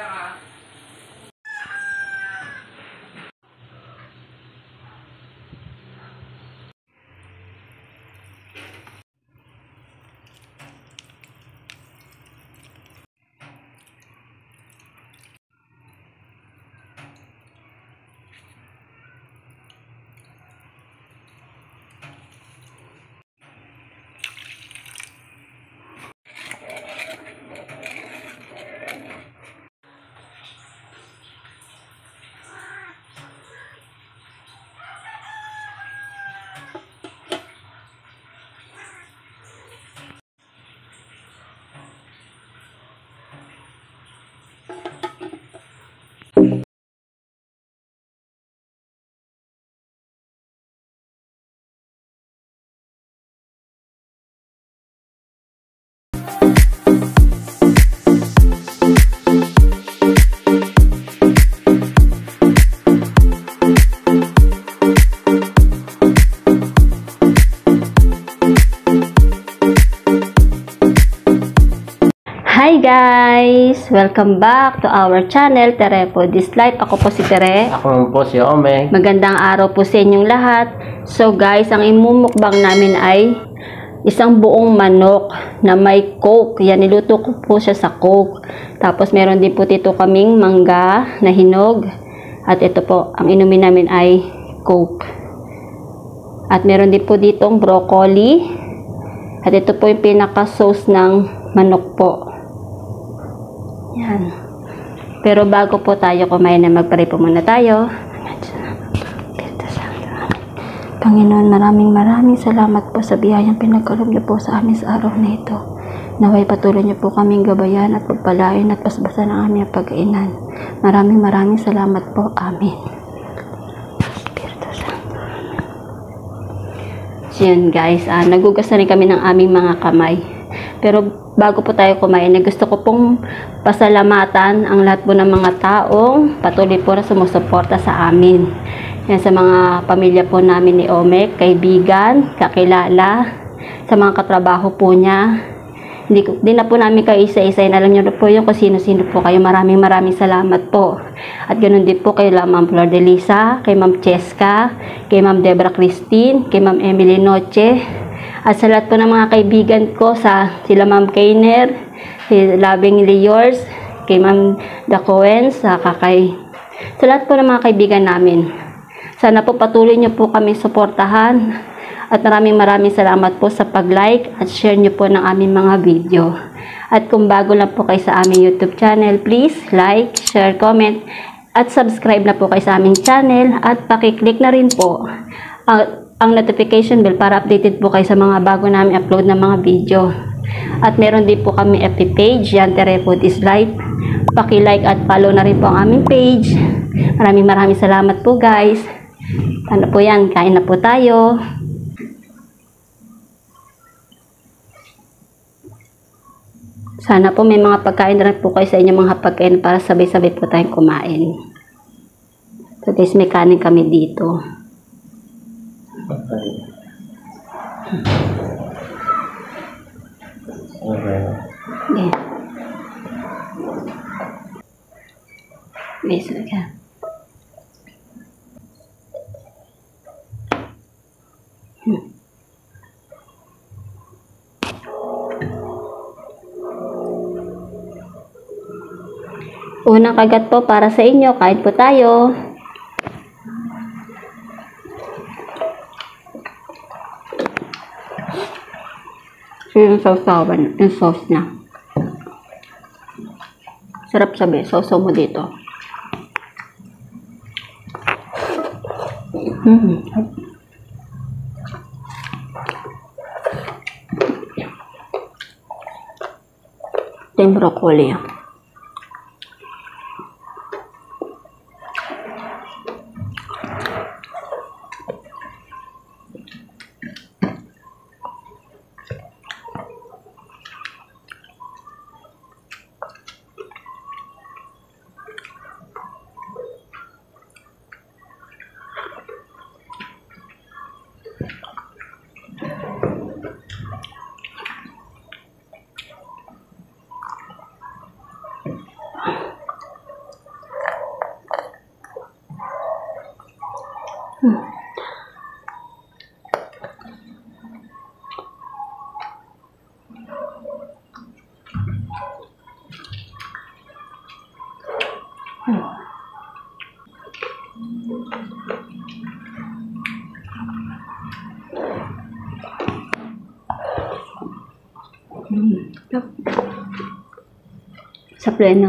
Hi guys! Welcome back to our channel, Tere po This Life. Ako po si Tere. Ako po si Ome. Magandang araw po sa inyong lahat. So guys, ang imumukbang namin ay isang buong manok na may coke. Yan, niluto ko po siya sa coke. Tapos meron din po dito kaming mangga na hinog. At ito po, ang inumin namin ay coke. At meron din po ditong broccoli. At ito po yung pinaka-sauce ng manok po. Yan. Pero bago po tayo kumain na magpray po muna tayo. Panginoon, maraming salamat po sa biyayang pinagkaloob niyo po sa amin sa araw na ito. Naway patuloy niyo po kaming gabayan at pagpalain at pasbasan ang aming pagkainan. Maraming salamat po. Amen. Espiritu Santo. So yun guys, nagugas na rin kami ng aming mga kamay. Pero bago po tayo kumain, gusto ko pong pasalamatan ang lahat po ng mga taong patuloy po na sumusuporta sa amin. Yan, sa mga pamilya po namin ni Ome, kaibigan, kakilala, sa mga katrabaho po niya. Hindi na po namin kayo isa-isa. Alam niyo na po yung kung sino-sino po kayo. Maraming salamat po. At ganoon din po kay Ma'am Flor de Lisa, kay Ma'am Cheska, kay Ma'am Debra Christine, kay Ma'am Emily Noche. At sa lahat po ng mga kaibigan ko, sila Ma'am Kainer, si Lovingly Yours, kay Ma'am Dacoens, sa lahat po ng mga kaibigan namin. Sana po patuloy niyo po kami suportahan. At maraming salamat po sa pag-like at share niyo po ng aming mga video. At kung bago lang po kayo sa aming YouTube channel, please like, share, comment, at subscribe na po kayo sa aming channel. At pakiclick na rin po ang notification bell para updated po kayo sa mga bago namin upload na mga video. At meron din po kami FB page, yan, Tere po This Life. Paki-like at follow na rin po ang aming page. Maraming salamat po guys. Ano po yan, kain na po tayo. Sana po may mga pagkain na rin po kayo sa inyong mga pagkain para sabay-sabay po tayong kumain. So guys, may kanin kami dito. Okay. Yes, okay. Unang kagat po para sa inyo. Kain po tayo. Yung sausawan, yung sauce niya. Sarap sabi, sausaw mo dito. Ito yung broccoli. Sa pleno.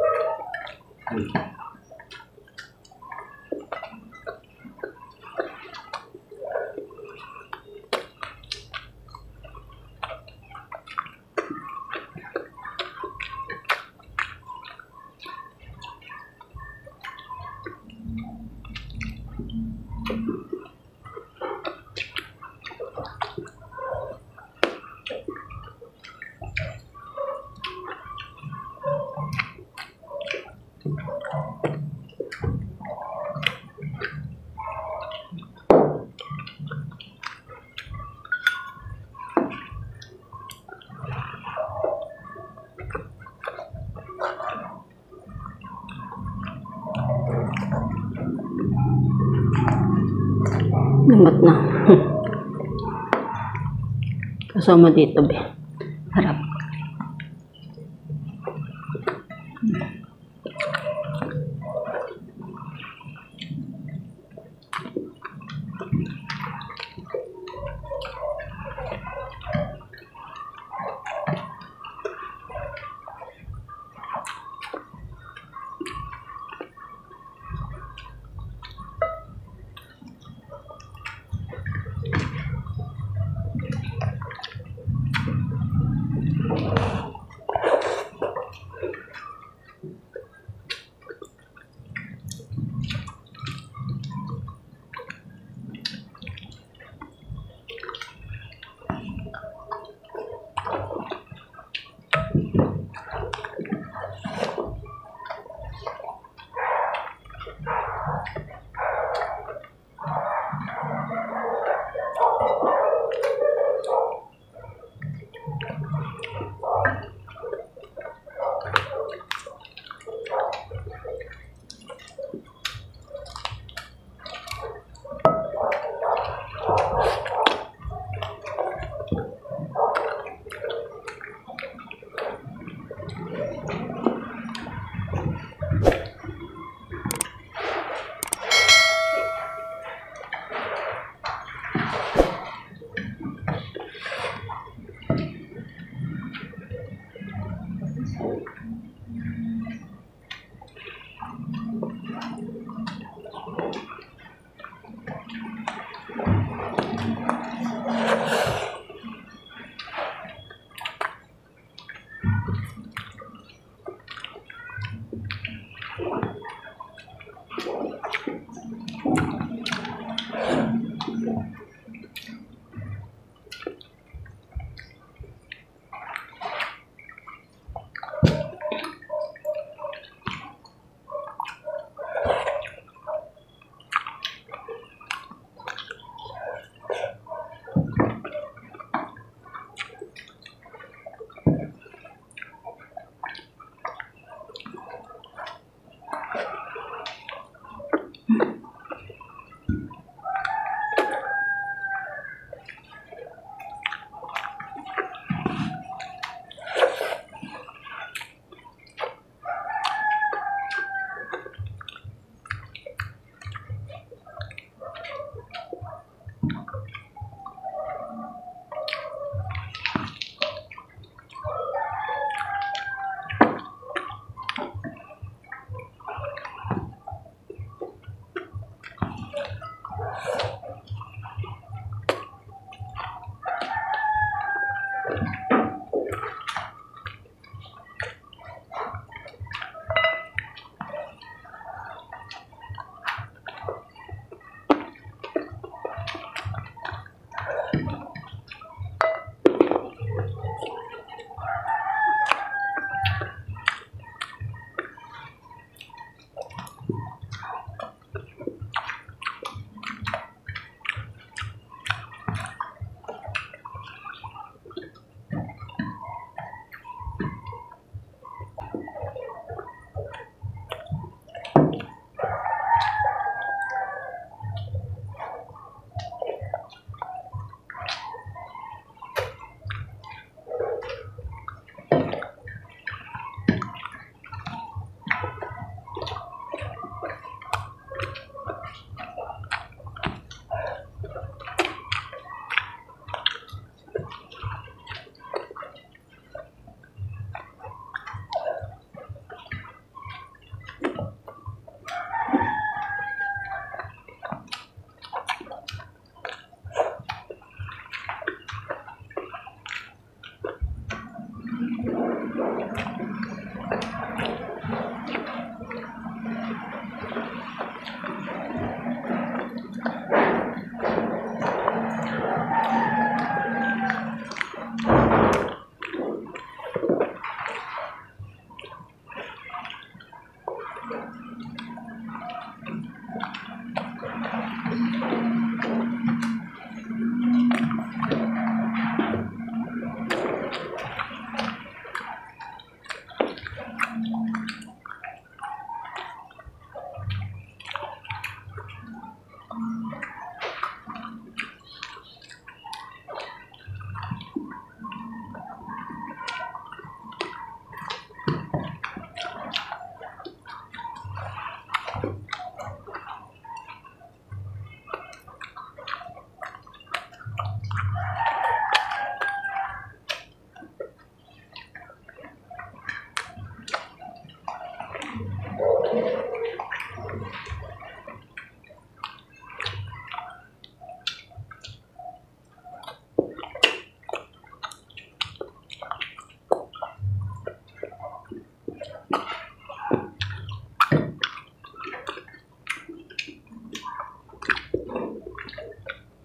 Lumot na. Kasama dito, be. Harap.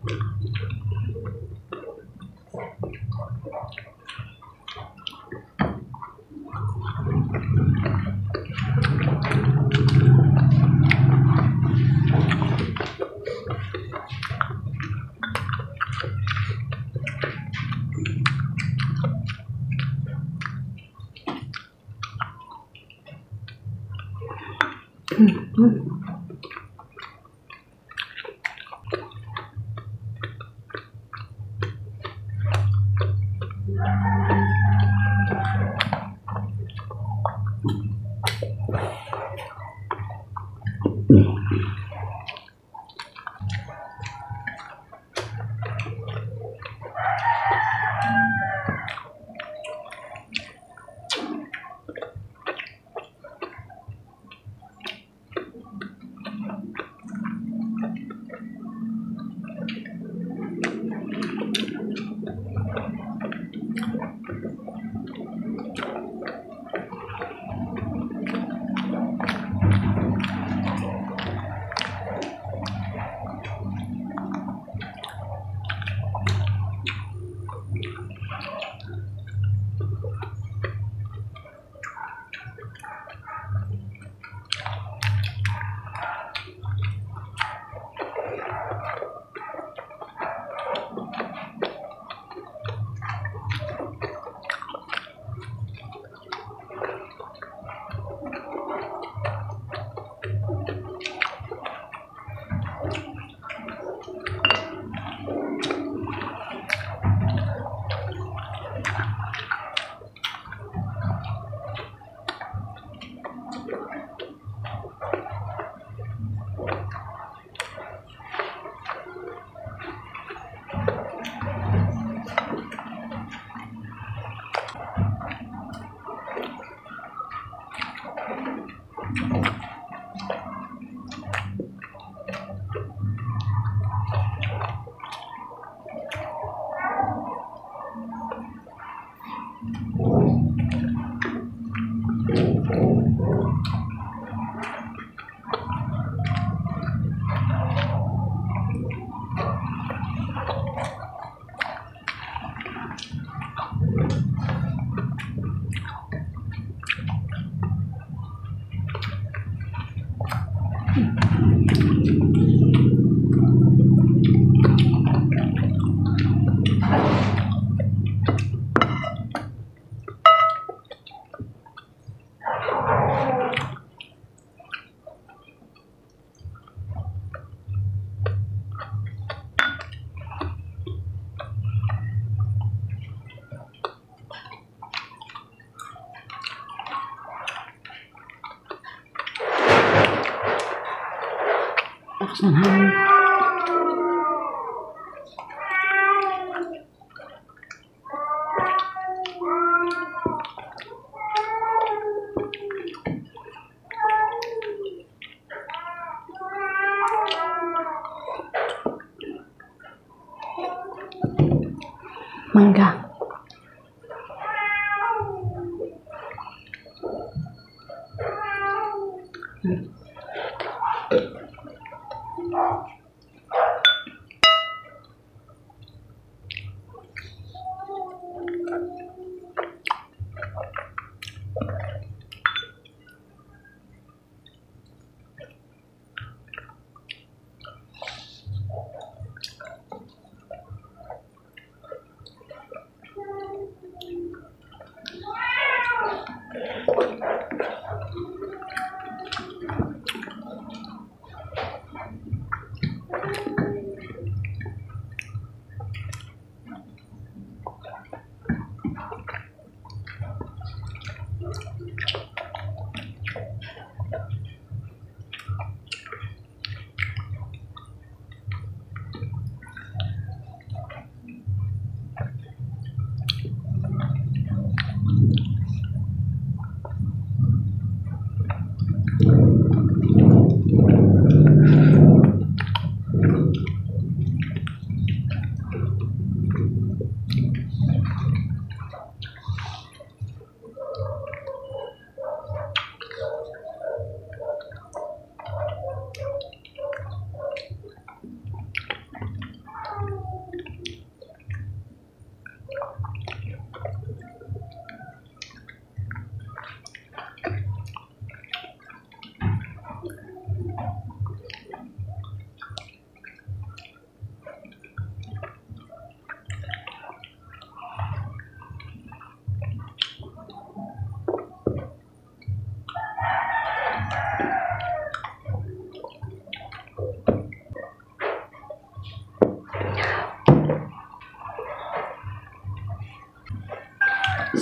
Lakas ng hangin. Mangga.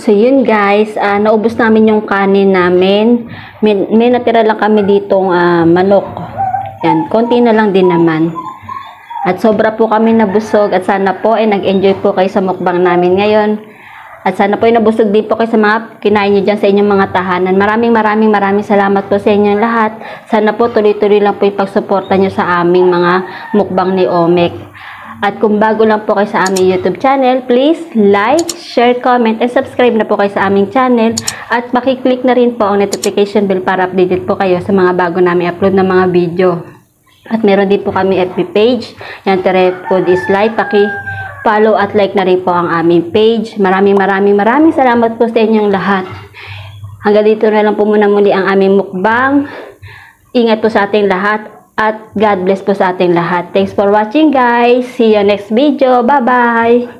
So yun guys, naubos namin yung kanin namin. May natira lang kami ditong manok. Yan, konti na lang din naman. At sobra po kami nabusog at sana po ay nag-enjoy po kayo sa mukbang namin ngayon. At sana po ay nabusog din po kayo sa mga kinain nyo dyan sa inyong mga tahanan. Maraming salamat po sa inyong lahat. Sana po tuloy-tuloy lang po yung pagsuporta nyo sa aming mga mukbang ni Omek. At kung bago lang po kayo sa aming YouTube channel, please like, share, comment, and subscribe na po kayo sa aming channel. At makiklik na rin po ang notification bell para updated po kayo sa mga bago namin upload na mga video. At meron din po kami FB page. Yan, Tere Food is Life. Follow at like na rin po ang aming page. Maraming salamat po sa inyong lahat. Hanggang dito na lang po muna muli ang aming mukbang. Ingat po sa ating lahat at God bless po sa ating lahat. Thanks for watching guys. See you next video. Bye-bye.